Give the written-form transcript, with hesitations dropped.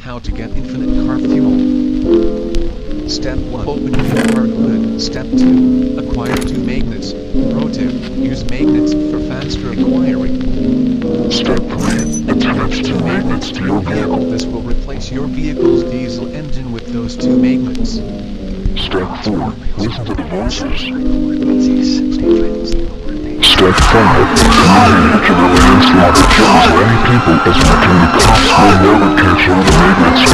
How to get infinite car fuel. Step 1. Open your car hood. Step 2. Acquire 2 magnets. Pro tip. Use magnets for faster acquiring. Step 3. Attach 2 magnets to your vehicle. This will replace your vehicle's diesel engine with those 2 magnets. Step 4. Listen to the voices. Step 5. Communicate to the lands to other kills any people as mechanic cops will never catch all the magnets